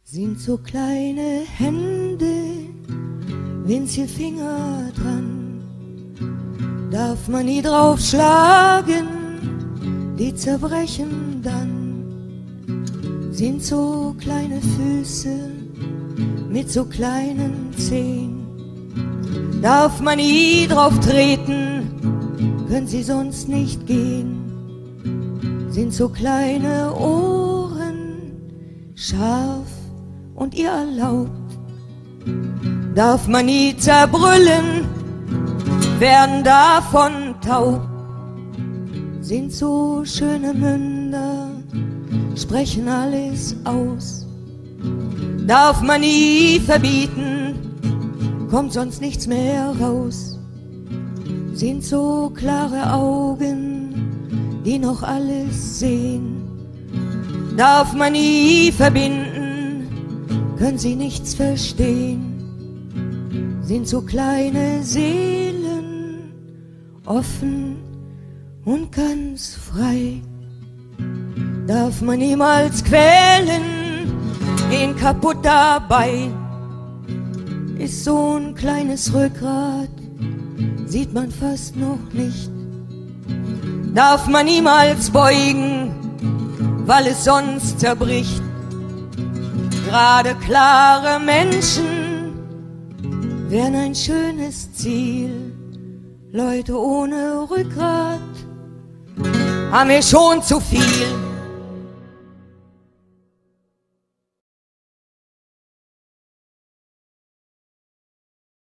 Sind so kleine Hände, winzige Finger dran, darf man nie draufschlagen, die zerbrechen dann. Sind so kleine Füße mit so kleinen Zehen, darf man nie drauf treten, können sie sonst nicht gehen. Sind so kleine Ohren, scharf und ihr erlaubt, darf man nie zerbrüllen, werden davon taub. Sind so schöne Münder, sprechen alles aus, darf man nie verbieten, kommt sonst nichts mehr raus. Sind so klare Augen, die noch alles sehen, darf man nie verbinden, können sie nichts verstehen. Sind so kleine Seelen, offen und ganz frei, darf man niemals quälen, gehen kaputt dabei. Ist so ein kleines Rückgrat, sieht man fast noch nicht, darf man niemals beugen, weil es sonst zerbricht. Gerade klare Menschen wären ein schönes Ziel, Leute ohne Rückgrat haben wir schon zu viel.